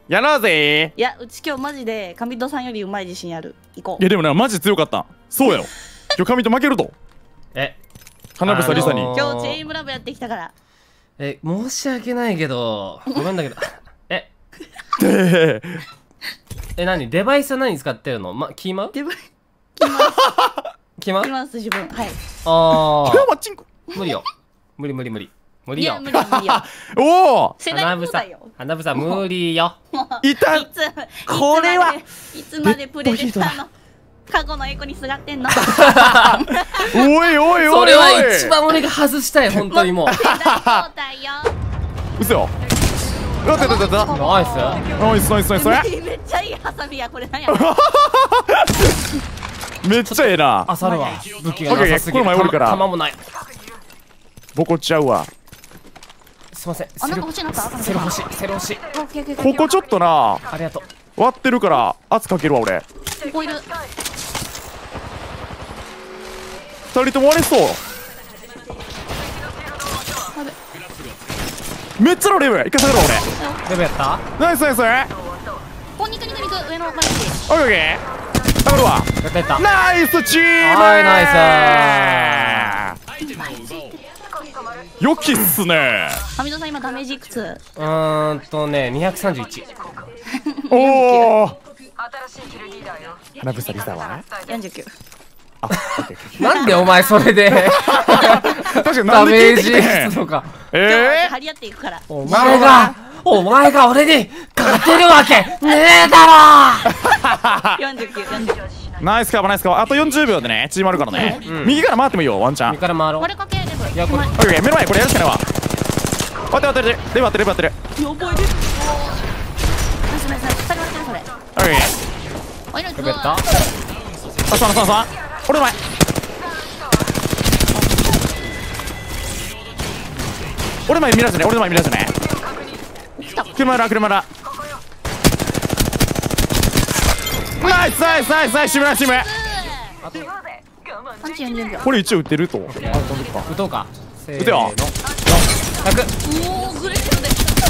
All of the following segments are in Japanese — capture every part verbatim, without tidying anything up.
やろうぜ。 いや、うち今日マジで神戸さんよりうまい自信ある。行こいやでもねマジ強かった。そうやろ。今日神と負けると。 え、 花房リサに。 う。今日チームラブやってきたから。 え、申し訳ないけど、ごめんだけど。え、 でえ、何デバイスは何使ってるの？ま、キーマウ？ でばい。来ます。 キーマウ？ 来ます自分。はい。 あ今日マッチンコ。 ー、無理よ。無理無理無理。無理よいや。無理無理よ。 おお。 世代花房交代よ。、 花房無理よ。 いた。 いつこれはいつまでプレデターの過去のエコにすがってんの。 おいおいおいおい。 それは一番俺が外したい、本当にもう。 世代交代よ。 嘘よ。うわ、出た出た。 ナイス。 ナイスナイスナイス。それめっちゃいいハサミやこれなんや。 めっちゃええな。 あさるわ。武器がなさすぎる。 オッケーこの前おるから弾もない。 ボコっちゃうわ。 すいません。 あ、なんか欲しいなった。 セロ欲しい。セロ欲しい。 ここちょっとなありがとう。 割ってるから圧かけるわ俺。 ここいる。 二人とも割れそう。めっちゃのレブ一回下がるわ俺。 レベやった？ ナイスナイス。オッこんにくにくにく上の前に。 ケーオッケー。下がるわ。 やったやった。 ナイスチーム。 はいナイス。 良きっすね。 神戸さん今ダメージいくつ？ うーんとね、にひゃくさんじゅういち。 おお。花房リサは？ よんじゅうきゅう。 あ、オッケー。 なんでお前それで確かにダなんでメージ聞いてきてんとか。 今日えは張り合っていくから。 お前が、お前が俺に勝てるわけねえだろ。 よんじゅうきゅう、よんじゅうきゅう。 ー、ナイスカーバナイスカーバ。あとよんじゅうびょうでねチームあるからね。右から回ってもいいよワンチャン。 右から回ろう。 これかけレブ。 いやこれオッケー目の前これやるしかないわ。待って待って待ってレバーってレバーってる。 やばいです。ナイスナイスナイス。二人割れてるそれ。 オッケー。 あ、いる。 レベやった？ あ、そうなそうなそうな。俺の前。俺の前見らずね俺の前見らずね。車だ車だ。ナイスナイスナイスナイス。志村志村。 パンチよんじゅうびょう。 これ一応打てると。あ、飛んでるか。 打とうか。せーの。 打てよ。 ひゃく。 おお、グレートで。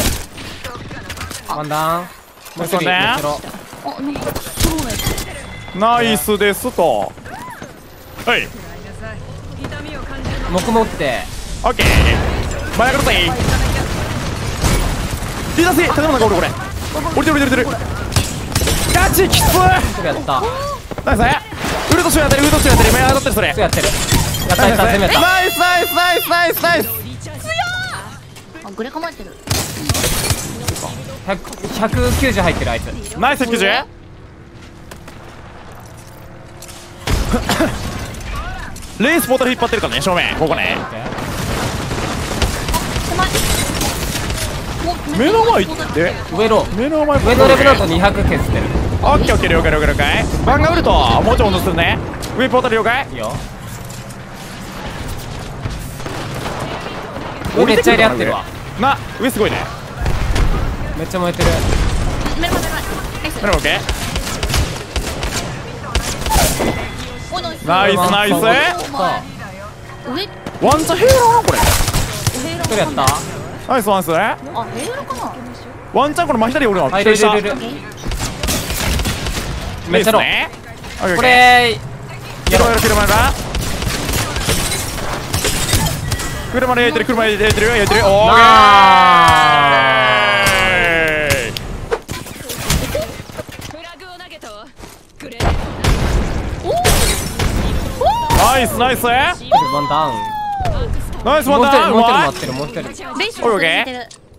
ワンダウン。もう一人。 ワンダウンもうあ、なんかスローなやつ。 ナイスですと。はい。 黙々ってオッケー。前上がるぜ。リーダーせ建物がおるこれ。降りてる降りてる降りてる。ガチきつー。 それやったナイス。ウルトシューやってるウルトシューやってる。目当たってるそれ。 それやってるやったやった全部やったナイスナイスナイスナイスナイス。 あ、グレ構えてる。 ひゃくひゃくきゅうじゅう入ってるあいつナイスきゅうじゅう。レースポータル引っ張ってるからね正面ここね。目の前行って上ロ目の前上のレベルだとにひゃく削ってるオッケーオッケー了解了解了解。バンがウルトもうちょい温度するね。上ポータル了解。 いいよ上めっちゃ入れ合ってるわな上すごいね。 めっちゃ燃えてる目の前目の前。ナイス。 なるオッケおいナイス。 ー。ナイスナイス。 お前上ワンチャンヘイローなこれ。 ヘイロそれやったナイスナイス。 あ、ヘイロかな。 ワンチャンこの真左俺のあいるいるいるいるめっちゃローね。 これやろうやろう車だ。車で焼いてる車で焼いてる焼いてる。おーナイスナイス。 ワンダウンナイスワンもう一ダウン。 人もう一人待ってるもう一人ベースオッケー残ってる。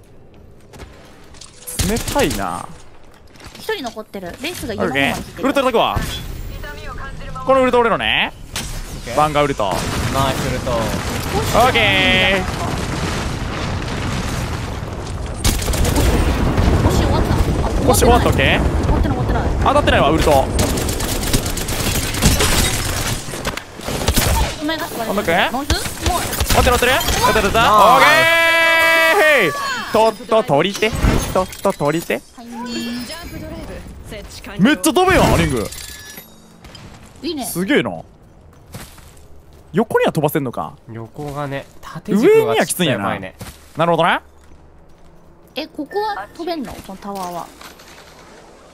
冷たいな。 一人残ってる。レースがオ四本までッケー。ウル来てる。 トラタクはこのウルト俺のね。バンガウルト。オナイスルトッケもし終わった。あ、 ー。もし終わったオッケー。 終わってない終わってない。 当たってないわウルト。 お前が座れなんだっけナイス。もう待ってる待ってる。やったやったオッケー。とっと取り手とっと取り手。めっちゃ飛ぶよリング。 いいね。 すげえな。横には飛ばせんのか。 横がね縦軸が上にはきついんやなちっちゃい前ねなるほどな。 え、ここは飛べんの？このタワーは。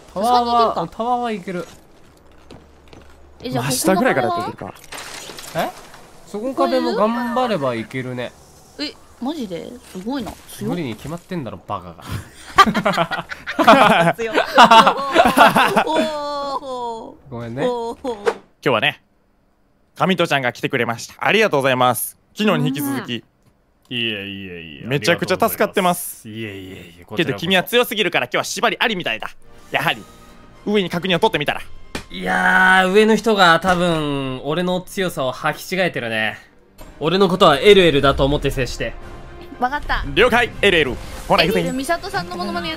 タワーはタワーはいける。 え、じゃあ真下ぐらいからやっていけるか。 え、そこ壁も頑張ればいけるね。 え、マジですごいな。強い。 無理に決まってんだろバカが。 強い。おお。 ごめんね。 おお。 今日はね、神戸ちゃんが来てくれました。ありがとうございます。昨日に引き続き。 いえいえいえ、 めちゃくちゃ助かってます。 いえいえいえ、 けど君は強すぎるから今日は縛りありみたいだ。やはり上に確認を取ってみたら。 いやー、上の人が多分俺の強さを履き違えてるね。俺のことは エルエル だと思って接して。 わかった。 了解。 エルエル。ほら行くぜ。 美里さんのモノマネやって。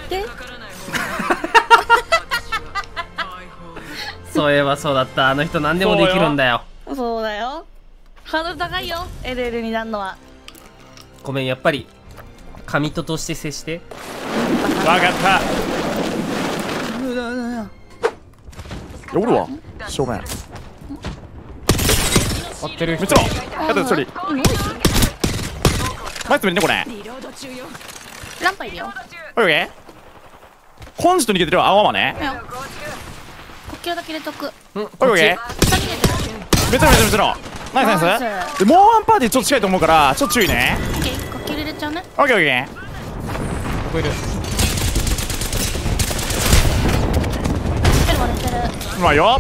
そういえばそうだった。あの人何でもできるんだよ。 そうだよ。ハードル高いよ エルエル になるのは。 ごめん、やっぱり神人として接して。 わかった。おるわ正面。 合ってる人。 もちろんやった処理。ナイス見るねこれ。 ランパいるよ。 オッケー。コンジと逃げてるわ。青まね。 呼吸だけ入れとく。 うん、 オッケー。 下逃げてる。 めちろんめちろんめちろん。ナイスナイス。でもうワンパーティーちょっと近いと思うからちょっと注意ね。 オッケー。呼吸入れちゃうね。 オッケーオッケー。 ここいる。 割れてる。 うまいよ。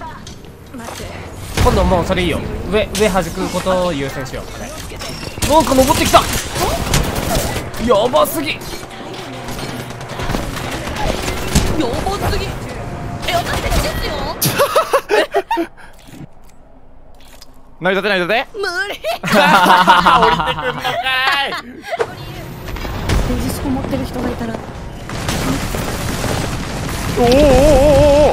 今度もうそれいいよ。上上弾くことを優先しよう。なんか登ってきた。やばすぎ。 やばすぎ。え、私たちですよ。 成り立て成り立て。 無理。 降りてくんのかい。 デジスコ持ってる人がいたら。 おおおおおお。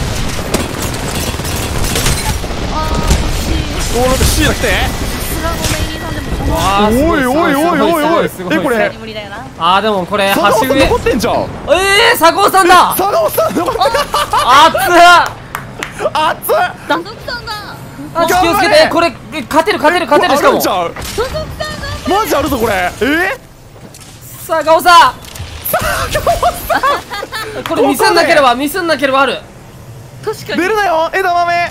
あー、惜しい。 おお、なんか C だ来て。 スラゴメイリーさんでも。 あー、すごいおいおいおいおいおい。 すごいすごいすごいえこれ。 無理だよな。 あー、でもこれ佐川さん橋上。 残ってんじゃん。 ええー、佐合さんだ。 佐川さん残ってん。 熱っ。 熱っ。 ダンソクさんだ。 あ、気をつけて。これ勝てる勝てる勝てる。しかもあるんちゃう。 ダンソクさんだ。 マジあるぞこれ。え佐合さん。これミスんなければミスんなければある。 確かに。 出るなよ枝豆。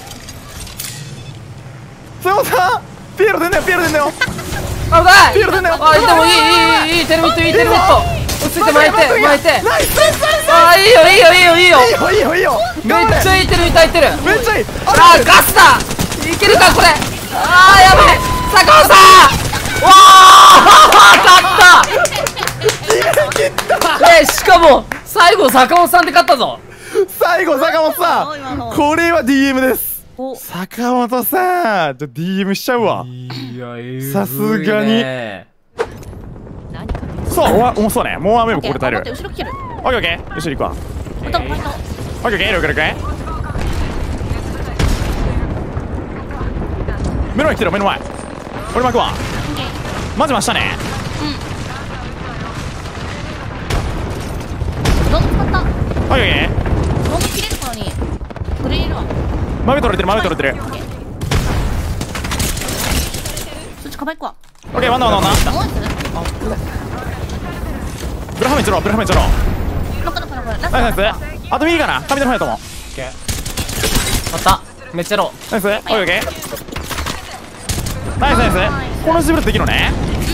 佐川さんピエロ出んなよピエロ出んなよ。 危ない。 ピエロ出んなよ。 あ、でもいいいいいいいいテルミットいいテルミット。落ち着いて巻いて巻いて。 ナイスナイスナイス。 あー、いいよいいよいいよいいよ。 いいよいいよいいよ。 めっちゃいいテルミット入ってる。 めっちゃいい。 あー、ガスだ。いけるかこれ。あー、やばい。佐川さん。わあ、勝った。え、しかも最後坂本さんで勝ったぞ。 最後坂本さん。これは ディーエム です。 お、 坂本さん、じゃ ディーエム しちゃうわ。 いや、えさすがにそう、おわ重そうね。もう雨もこれ耐える。 待って、後ろ来てる。 オッケーオッケー。後ろ行くわ。 また、また。 オッケーオッケー。了解了解。目の前来てる目の前。俺巻くわ。マジ真下ね。 どんどん使った。 オッケーオッケー。 どんどん切れる頃に。グレーいるわ。 豆取れてる豆取れてる。 そっちかばいくわ。 オッケー、ワンダワンダワンダ。 もうする。 ブラハメンちょろブラハメンちょろ。 ノックノックノック。ラストナイスナイス。あと右かな。神田の方やと思う。 まためっちゃロー。 ナイス。オッケーオッケー。ナイスナイス。このジブルできるのね。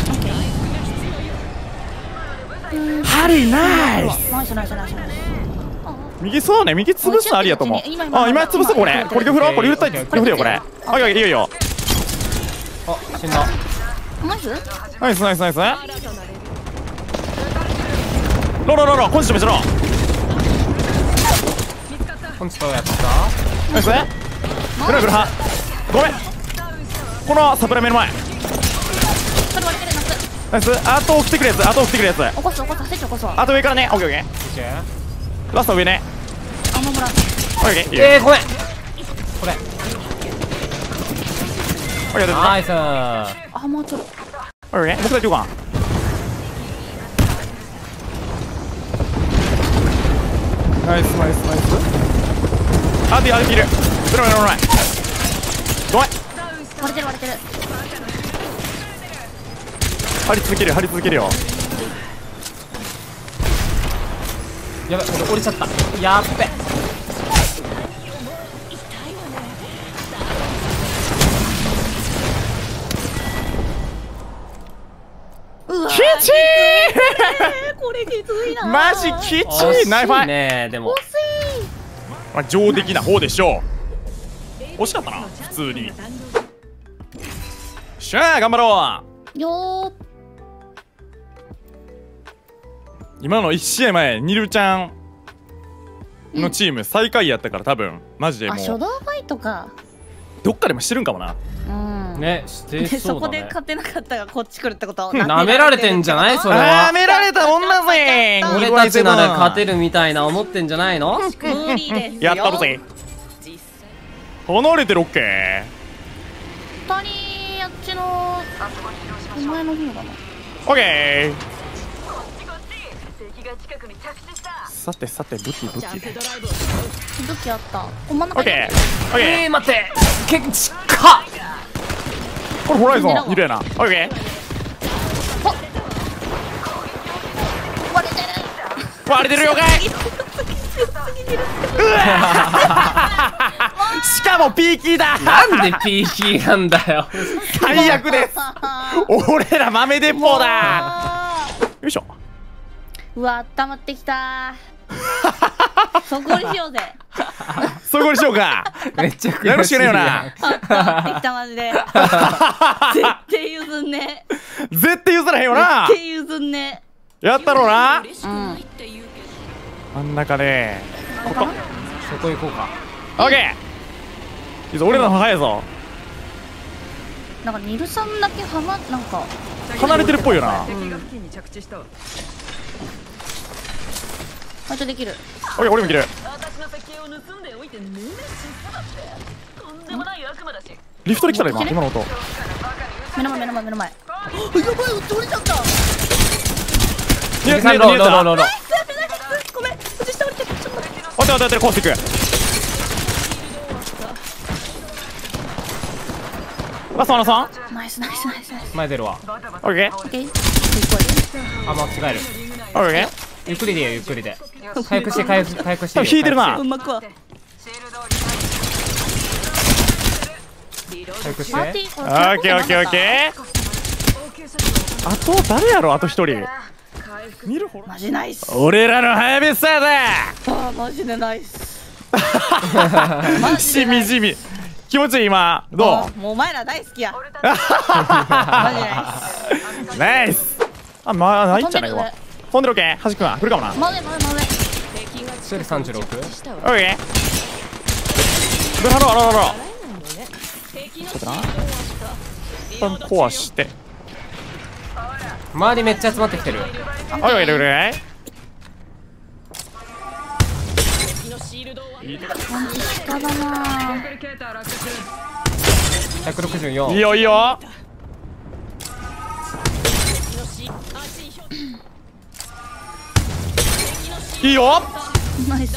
ハリーナイス。 ナイスナイスナイスナイス。 右そうね、右潰すのありやと思う。あ、今潰すこれ。これ振ろう。これ振ったい。これ振るよこれ。オッケーオッケー、いいよいいよ。 あ、死んだ。 ナイス。 ナイスナイスナイス。ロロロロ、コンチとめちろ。 コンチとやった。 ナイス。グラグラ。ごめん。このサプライ目の前。 これ割れてる。 ナイス。あと起きてくるやつ。あと起きてくるやつ。 起こす起こす。スイッチ起こすわ。 あと上からね。オッケーオッケー。ラスト上ね。 あの村。 オッケー。 えー、ごめん。これ。 オッケー。 ナイス。 あ、もうちょっと。 オッケー。僕たち行こうか。ナイスナイスナイス。あといるあといる。ブラブラブラ。ごめん。 割れてる割れてる。 張り続けるよ張り続けるよ。 やべ、俺折れちゃった。やっべ。 うわーきちーこれきついなーマジきち惜しーナイファイ、 いね。でもまあ、上出来な方でしょう。惜しかったな普通に。しゃあ頑張ろう。 よー。 今のいち試合前ニルちゃんのチーム最下位やったから多分マジでもあ、初う動ファイトか。 どっかでもしてるんかもな。 うん。 ね、してでそだね。 そうこで勝てなかったがこっち来るってことは舐められてんじゃないそれあはー。められたもんだぜ。 俺たちなら勝てるみたいな思ってんじゃないの？ 無理ですよ。 やったるぜ。離れてるオッケ二人あっちのお前の方だな。 ーオッケー。さてさて武器武器武器あった。お真ん中にオッケーオッケえー、待ってけちっか。 ー。これホライゾンいるやな。オッケー。 割れてる。 割れてるよかい。うわしかもピーキーだ。 なんで ピーキー なんだよ。 最悪です。俺ら豆鉄砲だ。 あよいしょ。 ーうわ温まってきたー。そこにしようぜ。 そこにしようか。 めっちゃ悔しいやるしかないよな。 あ温まってきたマジで。絶対譲んね。 絶対譲らへんよな。 絶対譲んね。 やったろうな。 うん。 真ん中でここそこ行こうか。 オッケー。いいぞ俺らの方早いぞ。 なんかニルさんだけはまなんか離れてるっぽいよな。 ファイトできる。 オッケー俺も切る。リフトで来たら今今の音。 目の前目の前目の前。 逃げさんローローローローロー。 ごめん、藤下降りて。ちょっと待って。 待って待って待ってコースいく。ラストラスト。 ナイスナイスナイスナイス。 前出るわ。 オッケーオッケー。 あ、間違える。 オッケー。 ゆっくりでいいよゆっくりで。回復して回復回復していいよ。 引いてるな。 うまくは。 回復してパーティーオッケーオッケーオッケー。あと誰やろあと一人。見るほら。 マジナイス。 俺らのハヤベスターだ。 あーマジでナイス。 しみじみ。気持ちいい今。どあーもうお前ら大好きや。 う？ マジナイナイス。あまあないんじゃないわ。飛んでるオッケー。端くんは来るかもな。 ス。真上真上真上。 それさんじゅうろく。 オッケー。ブハローハローハロー。ちょっとな。一旦壊して。 周りめっちゃ集まってきてる。 オッケーオッケーオッケー。 下だな。 ひゃくろくじゅうよん。 いいよいいよ。いいよ。 ナイス。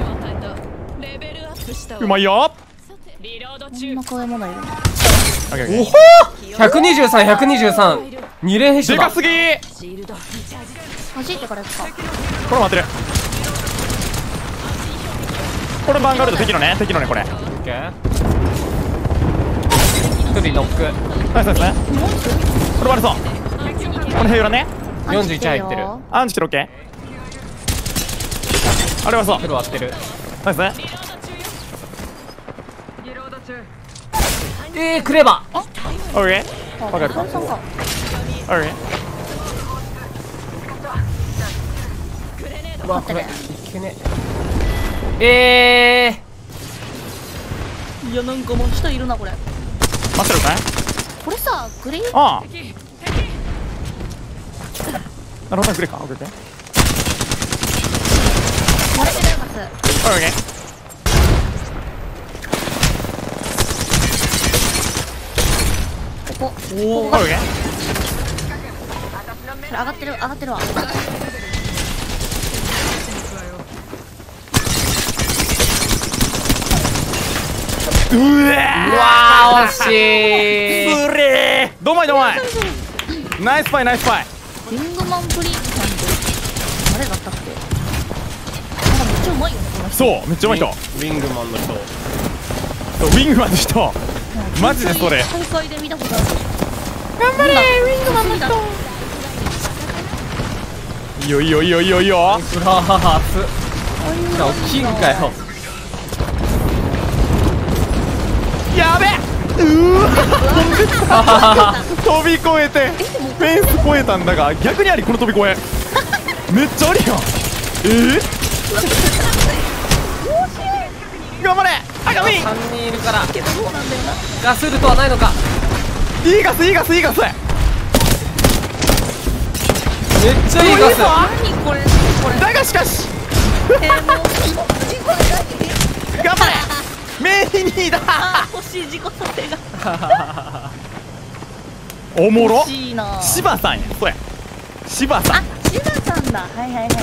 うまいよ。 こんな声もないる。 オッケーオッケー。 ひゃくにじゅうさん、ひゃくにじゅうさん。に連ヘッシュだ。 でかすぎ。 弾いてからやっか。 これ待ってる。これバンガルド敵のね敵のねこれ。 オッケー。一人ノック。 ナイスナイスね。これ割れそう。この平裏ね。 よんじゅういち入ってる。 アンチ来てるオッケー。あれ割れそう。 黒割ってる。 ナイスね。 えー、クレバ。 オッケー。わかるか。オッケー。 うわ、これいけねえ。えいやなんかもう人いるなこれ。 待ってるかい。 これさグレー。 ああ。なるほどグレーか。オッケーオッケー。 割れてるやつ。 オッケー。 ここ。 おお。オッケー。 これ上がってる上がってるわ。 うわー、うわー惜しい。 ー。すれー。どまいどまい。ナイスパイナイスパイ。 リングマンプリンさんって誰だったっけ。 そうめっちゃうまい人。 ウィングマンの人。 そうウィングマンの人マジでそれ。 大会で見たことある。 頑張れウィングマンの人。いいよいいよいいよいいよいいよ。 うわー熱っ。大きいんかよ。 やべうーわ飛び越えてフェンス越えたんだが、逆にありこの飛び越えめっちゃありやん。えー、頑張れ赤身。 さんにんいるからけどそうなんだよな。 ガスルトはないのか。 いいガスいいガスいいガス。 めっちゃいいガス。 何これこれ。 だがしかしえー、もうこっちこれ何。 頑張れメイニーだ。 あー欲しい自己査定が。 おもろ欲しいな。 柴さんやそれ柴さあ、柴さんだ。はいはいはいはいはい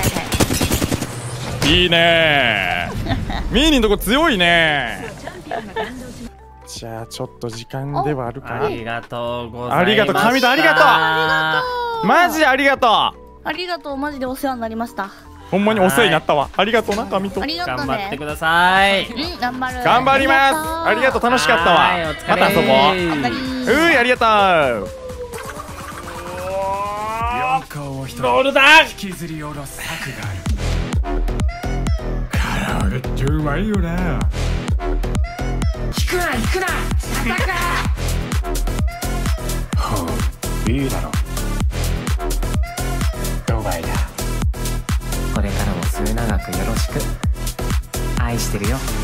はい。 んいいねーミーニーのとこ強いねー。じゃあちょっと時間ではあるかな。 ありがとうございます。 ありがとう神田ありがとうありがとう。 マジでありがとありがとう、マジでお世話になりました。 うほんまにお世話になったわ。ありがとうな神とありがとうね。 頑張ってください。 うん、頑張る。 頑張りますありがとう楽しかったわはいお疲れまた遊ぼう当たりうーいありがとう。 ロールだ。引きずり下ろす策がある。唐揚げってうまいよな。引くな引くな叩か。ほういいだろう。ドバイだ。 これからも末永くよろしく。愛してるよ。